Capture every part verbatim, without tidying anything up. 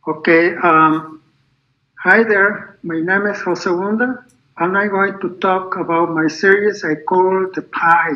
Okay, um, hi there. My name is Josegunda, and I'm going to talk about my series I call the Pi.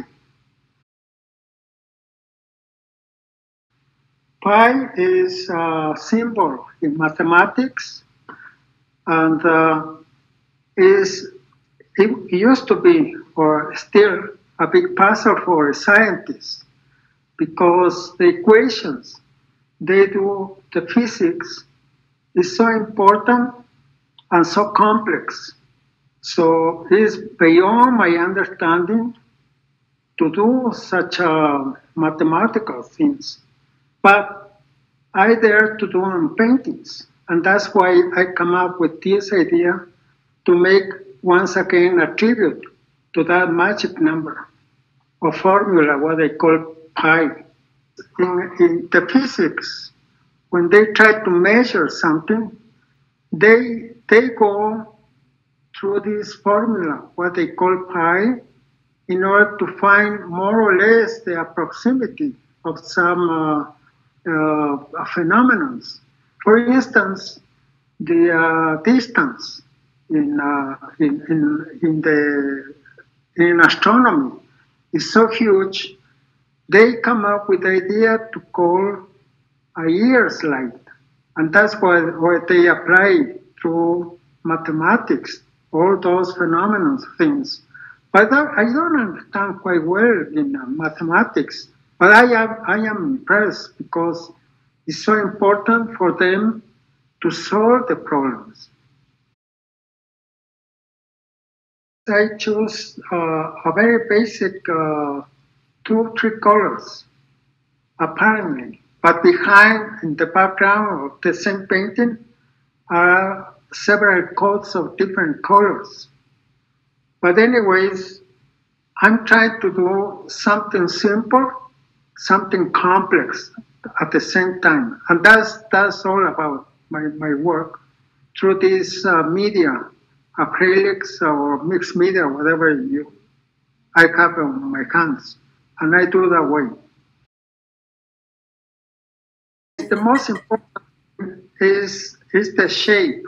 Pi is a symbol in mathematics, and uh, is it used to be, or still, a big puzzle for scientists because the equations they do, the physics, is so important and so complex. So it's beyond my understanding to do such uh, mathematical things. But I dare to do on paintings. And that's why I come up with this idea to make once again a tribute to that magic number or formula, what they call pi. In, in the physics, when they try to measure something, they, they go through this formula, what they call pi, in order to find more or less the approximity of some uh, uh, phenomenon. For instance, the uh, distance in, uh, in, in, in, the, in astronomy is so huge, they come up with the idea to call a year's light. And that's what, what they apply through mathematics, all those phenomena things. But I don't understand quite well in uh, mathematics, but I am, I am impressed because it's so important for them to solve the problems. I choose uh, a very basic uh, two, three colors, apparently. But behind, in the background of the same painting, are several coats of different colors. But anyways, I'm trying to do something simple, something complex at the same time. And that's, that's all about my, my work through this uh, media, acrylics or mixed media, whatever you, I have on my hands. And I do that way. The most important is, is the shape,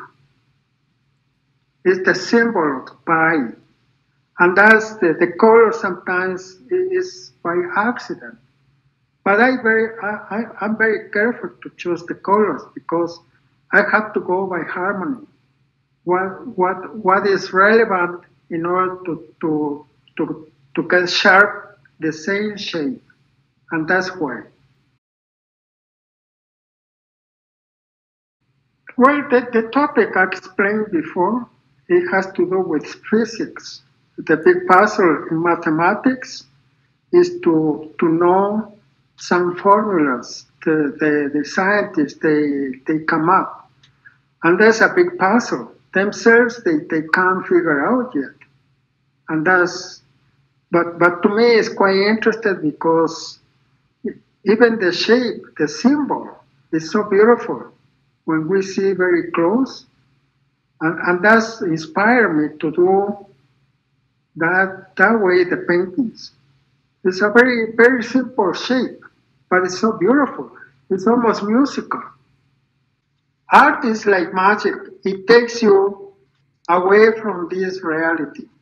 is the symbol of pi. And that's the, the color sometimes is by accident. But I very, I, I, I'm very careful to choose the colors because I have to go by harmony. What, what, what is relevant in order to, to, to, to get sharp the same shape. And that's why. Well, the, the topic I explained before, it has to do with physics. The big puzzle in mathematics is to, to know some formulas the, the, the scientists, they, they come up. And that's a big puzzle. Themselves, they, they can't figure out yet. And that's, but, but to me, it's quite interesting because even the shape, the symbol, is so beautiful when we see very close. And, and that's inspired me to do that, that way the paintings. It's a very, very simple shape, but it's so beautiful. It's almost musical. Art is like magic. It takes you away from this reality.